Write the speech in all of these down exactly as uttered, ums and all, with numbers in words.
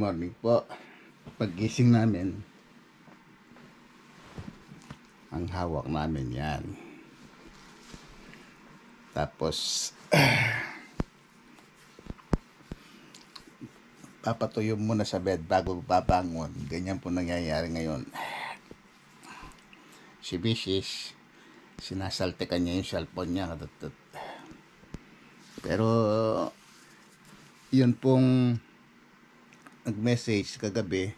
morning po. Paggising namin, ang hawak namin yan. Tapos, papatuyo muna sa bed bago babangon. Ganyan po nangyayari ngayon. Si Bisis, sinasaltikan niya yung cellphone niya. Pero, yun pong nag-message kagabi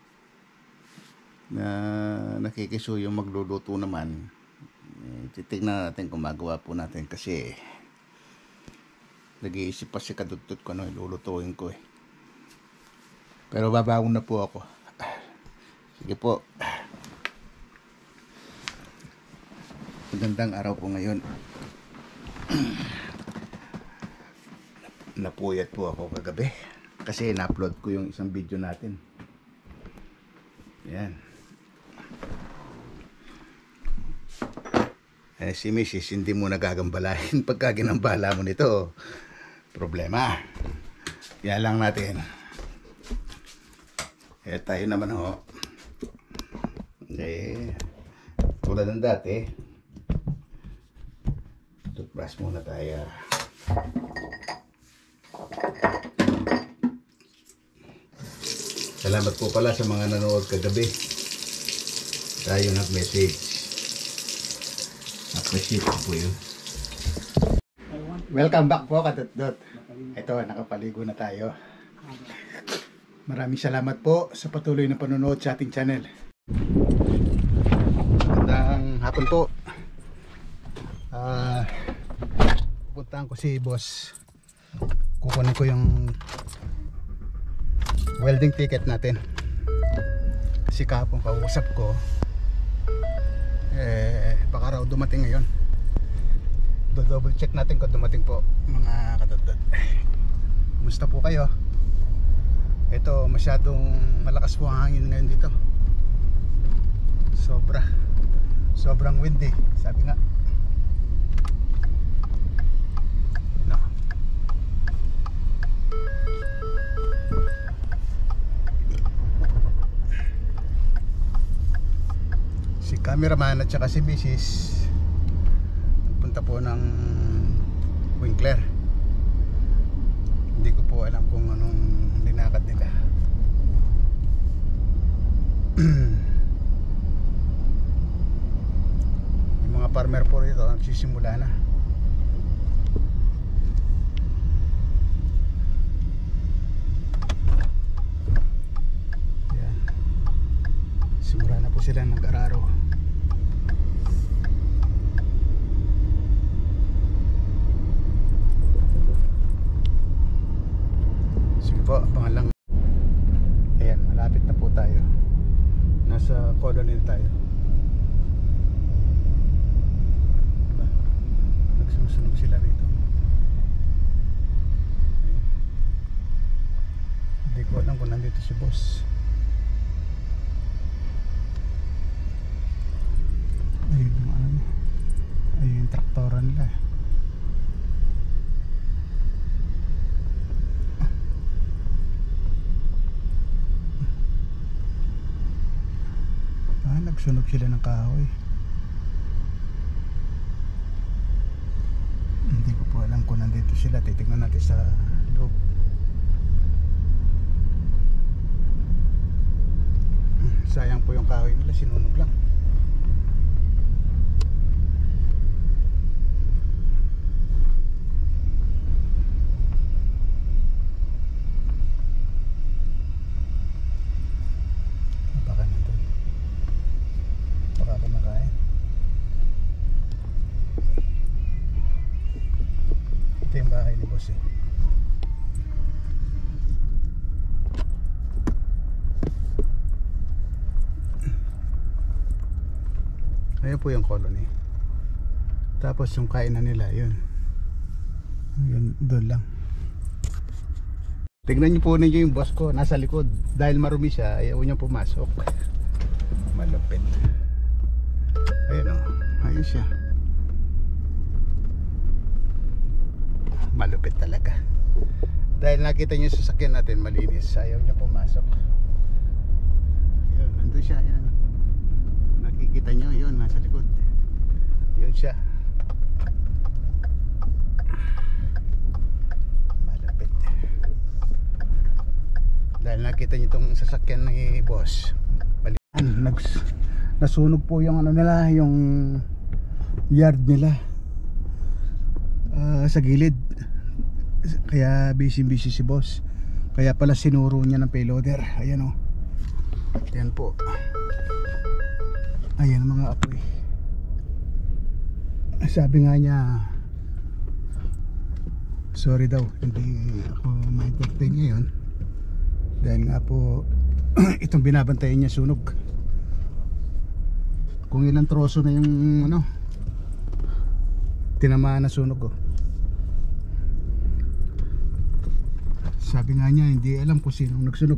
na nakikisuyo magluluto naman. Eh, titignan natin kung magawa po natin kasi nag-iisip pa si Kadudut ko ano ilulutuin ko eh. Pero babangon na po ako. Sige po. Magandang araw po ngayon. Napuyat po ako kagabi kasi na-upload ko yung isang video natin. Yan. Eh si Missus hindi mo nagagambalahin pagka ginambala mo nito. Problema. Yan lang natin. Eh tayo naman ho. Eh tulad ng dati. Toothbrush muna tayo. Salamat po pala sa mga nanood kagabi. Tayo nag-message. Appreciate po yun. Welcome back po Kadudut. Ito, nakapaligo na tayo. Maraming salamat po sa patuloy na panonood sa ating channel. Magandang hapon po. Uh, pupuntahan ko si boss. Kukunin ko yung welding ticket natin kasi kahapon kausap ko eh baka raw dumating ngayon. Do double check natin kung dumating po mga Kadudut. Kumusta po kayo? Ito masyadong malakas po ang hangin ngayon dito. Sobra sobrang windy sabi nga. Cameraman at saka si Missus punta po ng Winkler. Hindi ko po alam kung anong linakad nila. Yung mga farmer po rito nagsisimula na. Yan. Simula na po sila nag-araro. Po, pangalang ayan, malapit na po tayo. Nasa colony na tayo. Diba? Nagsusunog sila rito. Ayan. Hindi ko alam kung nandito si boss. Ayun yung ano, ayun yung traktoran nila. Nagsunog sila ng kahoy. Hindi ko po alam kung nandito sila. Titignan natin sa loob. Sayang po yung kahoy nila, sinunog lang. Yung bahay ni boss eh. Ayun po yung colony. Tapos yung kainan nila yun. Yun doon lang. Tignan niyo po ninyo yung boss ko nasa likod. Dahil marumi siya ayaw niya pumasok. Malupit. Ayun o. Ayun siya. Malupit talaga. Dahil nakita niyo yung sasakyan natin malinis, ayaw niya pumasok. Ayun, nandun siya, yan. Nakikita niyo yun, nasa likod. Yun siya. Malapit. Dahil nakita niyo itong sasakyan ni boss. Nags, nasunog po yung ano nila, yung yard nila uh, sa gilid. Kaya busy busy si boss. Kaya pala sinuro niya ng payloader. Ayan o. Ayan po. Ayan mga apoy. Sabi nga niya, sorry daw, hindi ako ma-entertain ngayon. Dahil nga po itong binabantayan niya sunog. Kung ilang troso na yung ano, tinamaan na sunog oh. Sabi nga niya hindi alam kung sinong nagsunog.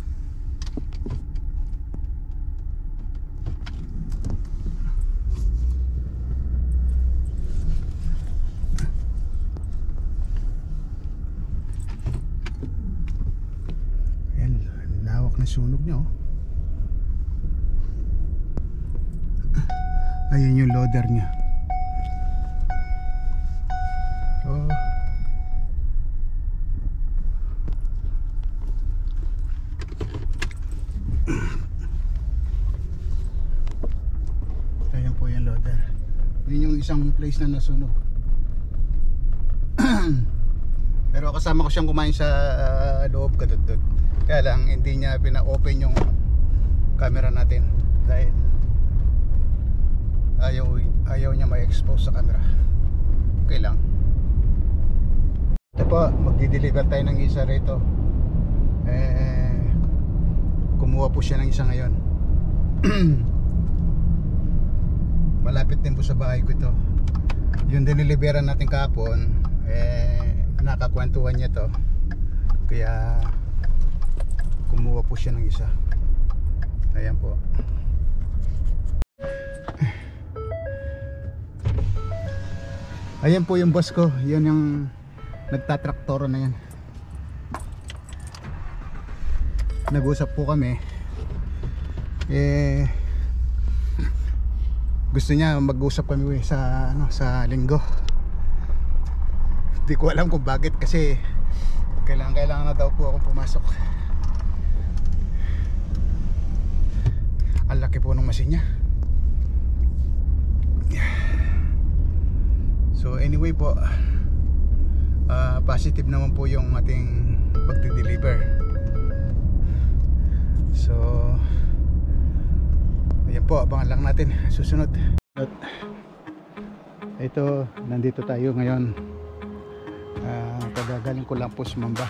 Ayan, lawak na sunog niya oh. Ayan yung loader niya. Oh. Ayan po yung loader. Yun yung isang place na nasunog. Pero kasama ko siyang kumain sa uh, loob kadudod. Kaya lang hindi niya pina-open yung camera natin dahil ayaw, ayaw niya ma-expose sa camera. Okay lang. Ito po, magdi-deliver tayo ng isa rito. Eh, kumuha po siya ng isa ngayon. Malapit din po sa bahay ko ito. Yung diniliberan natin kahapon, eh, nakakwentuhan niya to. Kaya kumuha po siya ng isa. Ayan po. Ayan po yung boss ko. Yan yung nagtatraktoro na yan. Nag-usap po kami. Eh gusto niya mag-usap kami sa ano sa linggo. Hindi ko alam kung bakit kasi kailangan kailangan na daw po akong pumasok. Ang laki po ng machine niya. So anyway po, uh, positive naman po yung ating pagdi-deliver. So ayan po, abangan lang natin susunod. At ito, nandito tayo ngayon. uh, Kagagaling ko lang po sumamba.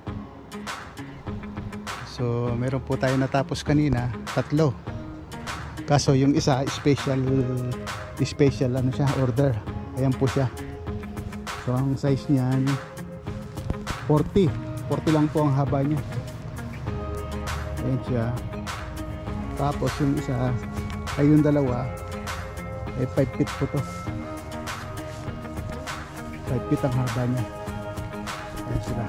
So meron po tayo natapos kanina, tatlo. Kaso yung isa special special ano siya, order. Ayan po siya. So ang size niyan forty forty lang po ang haba niya. Ayan siya. Tapos yung isa ay yung dalawa ay five feet po to. five feet ang haba niya. Ayan sila.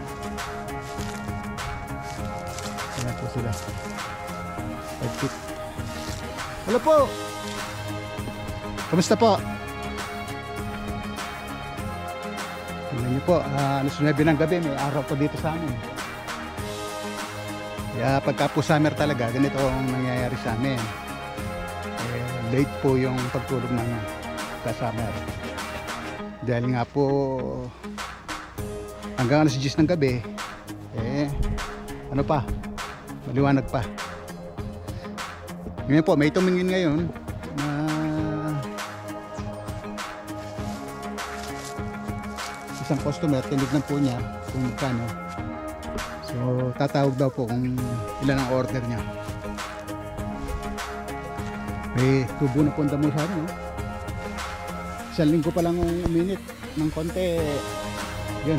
Ayan po sila. five feet. Hello po. Kamusta po? Tingnan niyo po, uh, alas nuwebe ng gabi, may araw po dito sa amin. Kaya pagka po summer talaga, ganito ang nangyayari sa amin. Eh, late po yung pagtulog namin sa summer. Dahil nga po hanggang alas diyes ng gabi, eh ano pa, maliwanag pa. Ngayon po, may tumingin ngayon na isang customer, tinignan po niya kung magkano. So tatawag daw po kung ilan ang order niya. May tubo na po ang damo sa ano. Isang linggo pa lang uminit ng konti. Yun.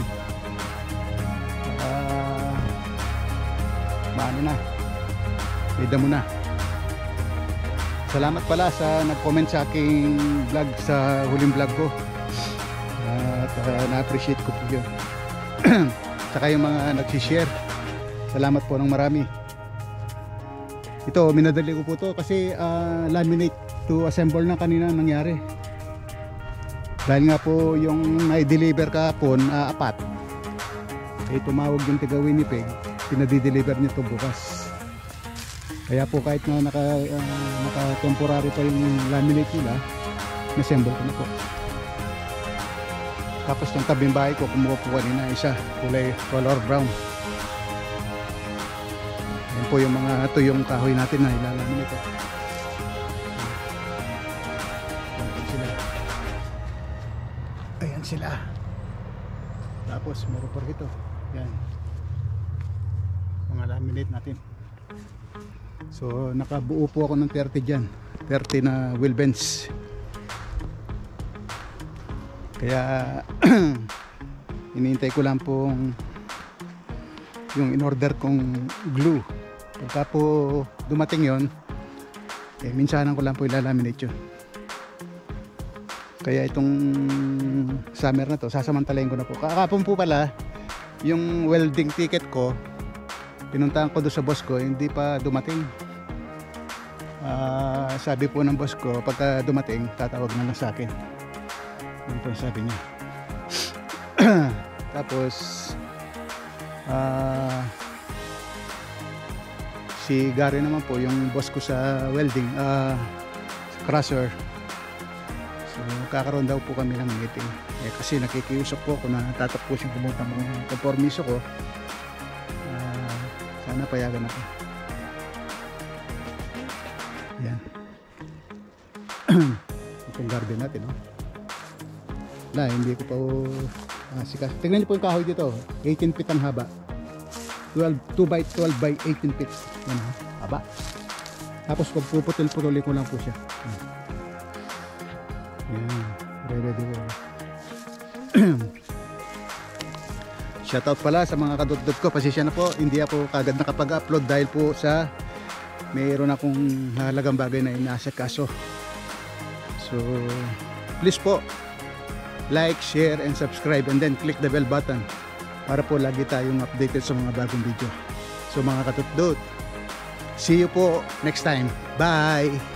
Uh, maano na. May damo na. Salamat pala sa nag-comment sa aking vlog, sa huling vlog ko. At uh, na-appreciate ko po yun. saka yung mga nagsishare. Salamat po ng marami. Ito, minadali ko po to kasi uh, laminate to assemble na kanina nangyari. Dahil nga po yung na-deliver kahapon, uh, apat. Eh tumawag yung tiga Winnipeg, pinadi-deliver nito bukas. Kaya po kahit na naka, uh, naka temporary pa yung laminate nila, na-assemble ko na po. Tapos yung tabing bahay ko, kumuha po kanina isa, kulay color brown. Yan po yung mga tuyong kahoy natin na ilalamin ito. Ayan sila. Ayan sila. Tapos meron pa rito. Yan. Mga laminate natin. So nakabuo po ako ng thirty dyan. thirty na wheel bench. Kaya inintay ko lang pong yung in-order kong glue. Pagka po dumating yon, eh, minsanan ko lang po ilalaminate yun. Kaya itong summer na to, sasamantalayin ko na po. Kakapon po pala, yung welding ticket ko, pinuntahan ko doon sa boss ko, hindi pa dumating. Uh, sabi po ng boss ko, pagka dumating, tatawag na lang sa akin. Yun po sabi niya. Tapos uh, si Gary naman po yung boss ko sa welding, uh, crusher. So kakaroon daw po kami ng meeting eh, kasi nakikiusap po ako na tatapusin ko muna mga kompromiso ko. Uh, sana payagan ako. Yan. Itong garden natin, no? Na, hindi ko pa uh, sikas. Tingnan niyo po yung kahoy dito, eighteen feet ang haba, twelve, two by twelve by eighteen feet. Yan, haba. Tapos pag puputul-putulin ko lang po siya. Yan, ready po. Shoutout pala sa mga kadot-dot ko, pasensya na po, hindi ako kagad nakapag-upload dahil po sa mayroon akong halagang bagay na inasikaso. So please po, like, share, and subscribe, and then click the bell button para po lagi tayong updated sa mga bagong video. So mga katutdot, see you po next time. Bye!